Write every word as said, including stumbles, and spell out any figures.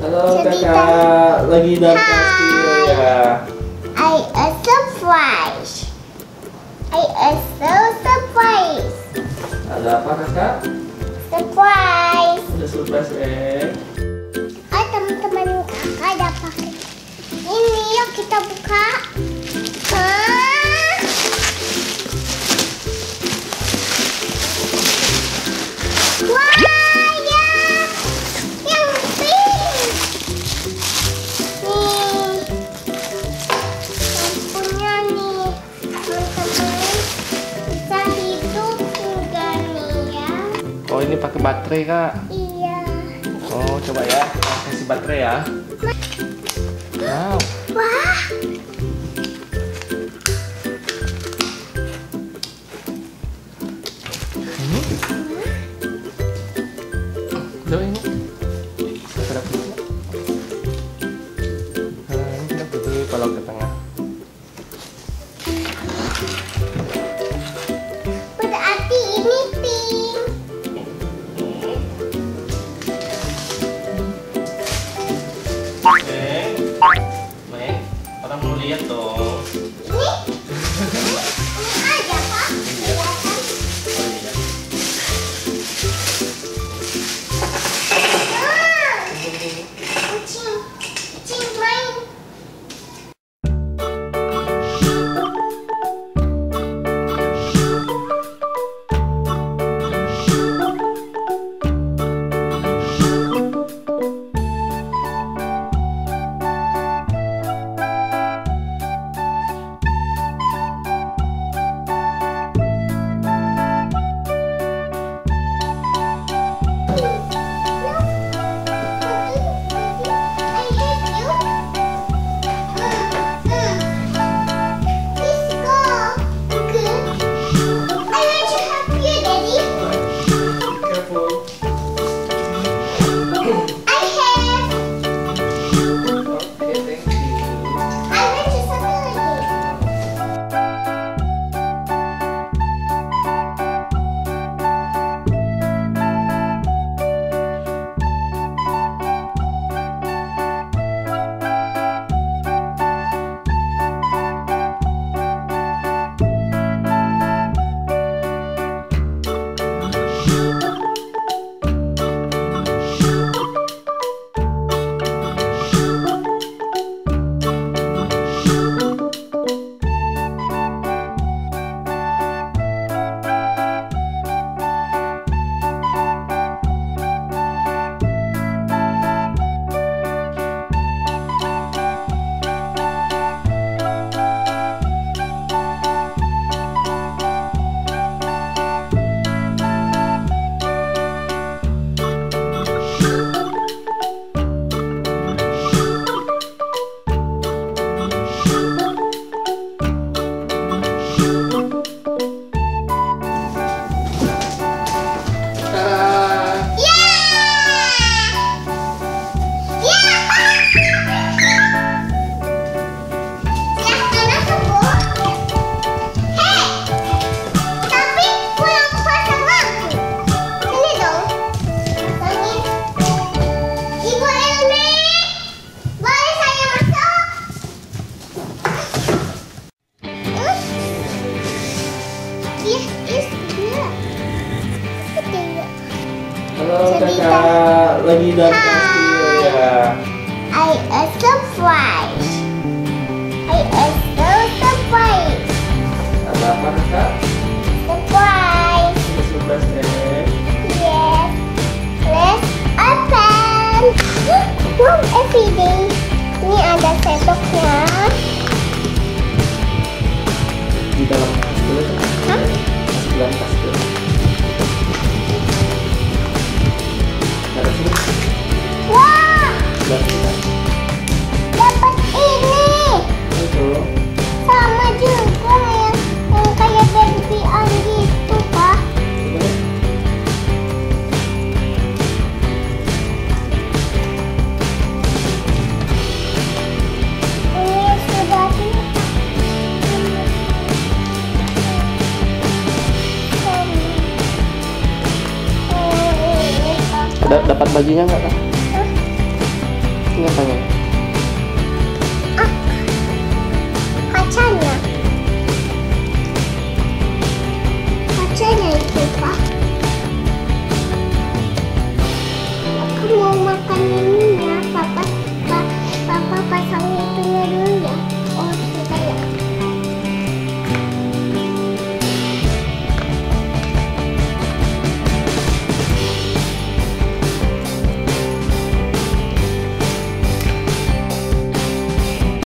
Halo kakak, lagi dalam kastil ya. I a surprise. I a so surprise. Ada apa kakak? Surprise. Ada surprise eh. Oh teman-teman kakak ada pakai ini, yuk kita buka. Ah. Wah ya, yang pink. Nih, lampunya nih teman-teman, bisa hidup enggak nih ya? Oh ini pakai baterai kak? Iya. Oh coba ya, kasih baterai ya. Wow. Wah. Ini? Coba ini. Ada pintu. Nah ini kita butuh kalau ke tengah. Berarti ini pink. Meng, Meng, orang mau lihat dong. Ini? Ini aja Pak. Kelihatan. Oh iya. Ah, kucing, kucing main. Halo kakak, lagi dalam kastil ya. I a surprise. I a so surprise. Ada apa kakak? Surprise. Ada surprise eh. Yes. Let's open. Wow, everyday. Ini ada sendoknya. Di dalam kastil ya? Hah? Masuk dalam kastil. Ada sini. Wah, Sebelah kita. dapat ini. Itu. Sama juga yang, yang kayak baby-an gitu, Pak. Coba deh. Ini sudah di Ada dapat bajunya nggak kak? Ini apanya? Ah, kacanya. Kacanya itu, Pak. Aku mau makan ini.